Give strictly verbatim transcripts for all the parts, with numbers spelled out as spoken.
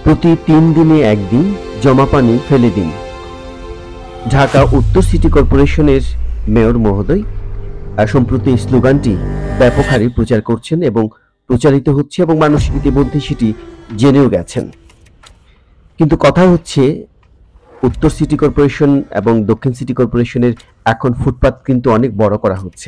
প্রতি তিন দিনে একদিন জমা পানি ফেলে দিন। ঢাকা উত্তর সিটি কর্পোরেশনের মেয়র মহোদয় সম্প্রতি এই স্লোগানটি ব্যাপক হারে প্রচার করছেন এবং প্রচারিত হচ্ছে এবং মানুষ ইতিমধ্যে সেটি জেনেও গেছেন। কিন্তু কথা হচ্ছে, উত্তর সিটি কর্পোরেশন এবং দক্ষিণ সিটি কর্পোরেশনের এখন ফুটপাত কিন্তু অনেক বড় করা হচ্ছে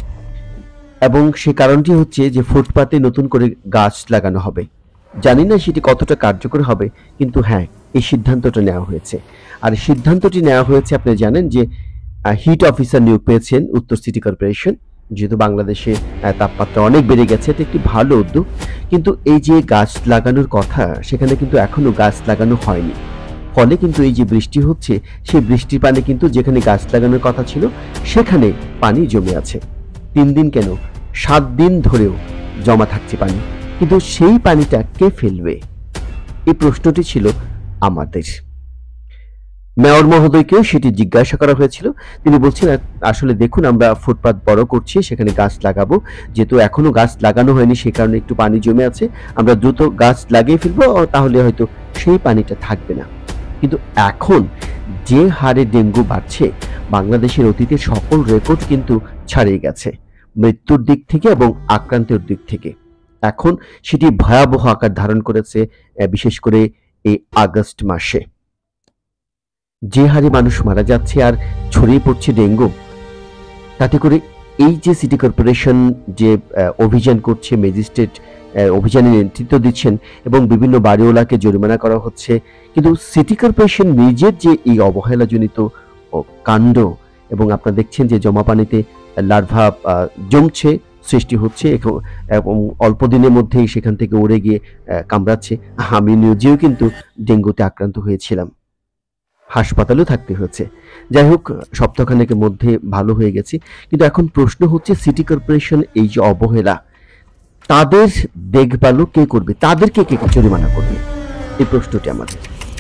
এবং সে কারণটি হচ্ছে যে ফুটপাতে নতুন করে গাছ লাগানো হবে। জানি না সেটি কতটা কার্যকর হবে, কিন্তু হ্যাঁ, এই সিদ্ধান্তটা নেওয়া হয়েছে। আর সিদ্ধান্তটি নেওয়া হয়েছে, আপনি জানেন যে হিট অফিসার নিয়োগ পেয়েছেন উত্তর সিটি কর্পোরেশন, যেহেতু বাংলাদেশে তাপমাত্রা অনেক বেড়ে গেছে। এটা একটি ভালো উদ্যোগ, কিন্তু এই যে গাছ লাগানোর কথা, সেখানে কিন্তু এখনো গাছ লাগানো হয়নি। ফলে কিন্তু এই যে বৃষ্টি হচ্ছে, সেই বৃষ্টির পানি কিন্তু যেখানে গাছ লাগানোর কথা ছিল সেখানে পানি জমে আছে। তিন দিন কেন, সাত দিন ধরেও জমা থাকছে পানি, কিন্তু সেই পানিটা কে ফেলবে? এই প্রশ্নটি ছিল আমাদের। মেয়র মহোদয়কেও সেটি জিজ্ঞাসা করা হয়েছিল। তিনি বলছেন, আসলে দেখুন, আমরা ফুটপাত বড় করছি, সেখানে গাছ লাগাবো। যেহেতু এখনো গাছ লাগানো হয়নি, সে কারণে একটু পানি জমে আছে, আমরা দ্রুত গাছ লাগিয়ে ফেলবো, তাহলে হয়তো সেই পানিটা থাকবে না। কিন্তু এখন যে হারে ডেঙ্গু বাড়ছে, বাংলাদেশের অতীতের সকল রেকর্ড কিন্তু ছাড়িয়ে গেছে, মৃত্যুর দিক থেকে এবং আক্রান্তের দিক থেকে। এখন সেটি ভয়াবহ আকার ধারণ করেছে, বিশেষ করে এই আগস্ট মাসে যে হারে মানুষ মারা যাচ্ছে আর ছড়িয়ে পড়ছে ডেঙ্গু। তাতে করে এই যে সিটি কর্পোরেশন যে অভিযান করছে, ম্যাজিস্ট্রেট অভিযানে নেতৃত্ব দিচ্ছেন এবং বিভিন্ন বাড়িওয়ালাকে জরিমানা করা হচ্ছে, কিন্তু সিটি কর্পোরেশন নিজের যে এই অবহেলাজনিত কাণ্ড, এবং আপনারা দেখছেন যে জমা পানিতে লার্ভা জমছে, সৃষ্টি হচ্ছে এবং অল্প দিনের মধ্যেই সেখান থেকে উড়ে গিয়ে কামড়াচ্ছে। আমি নিজেও কিন্তু ডেঙ্গুতে আক্রান্ত হয়েছিলাম, হাসপাতালেও থাকতে হয়েছে। যাই হোক, সপ্তাহখানেকের মধ্যে ভালো হয়ে গেছি। কিন্তু এখন প্রশ্ন হচ্ছে, সিটি কর্পোরেশন এই যে অবহেলা, তাদের দেখভালও কে করবে? তাদেরকে কে জরিমানা করবে? এই প্রশ্নটি আমাদের।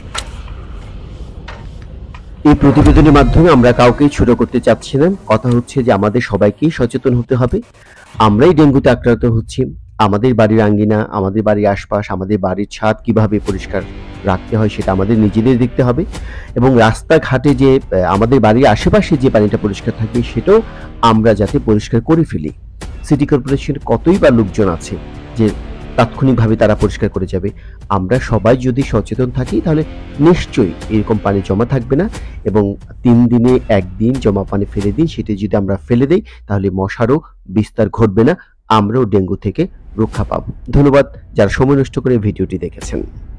এই প্রতিবেদনের মাধ্যমে আমরা কাউকেই ছোট করতে চাচ্ছি না। কথা হচ্ছে যে আমাদের সবাইকেই সচেতন হতে হবে। আমরাই ডেঙ্গুতে আক্রান্ত হচ্ছি। আমাদের বাড়ির আঙ্গিনা, আমাদের বাড়ির আশপাশ, আমাদের বাড়ির ছাদ কিভাবে পরিষ্কার রাখতে হয় সেটা আমাদের নিজেদের দেখতে হবে, এবং রাস্তাঘাটে যে আমাদের বাড়ির আশেপাশে যে পানিটা পরিষ্কার থাকবে সেটাও আমরা যাতে পরিষ্কার করে ফেলি। সিটি কর্পোরেশনের কতই বা লোকজন আছে যে তাৎক্ষণিকভাবে তারা পরিষ্কার করে যাবে। আমরা সবাই যদি সচেতন থাকি, তাহলে নিশ্চয়ই এরকম পানি জমা থাকবে না, এবং তিন দিনে একদিন জমা পানি ফেলে দিন, সেটি যদি আমরা ফেলে দেই তাহলে মশারও বিস্তার ঘটবে না, আমরাও ডেঙ্গু থেকে রক্ষা পাব। ধন্যবাদ যারা সময় নষ্ট করে ভিডিওটি দেখেছেন।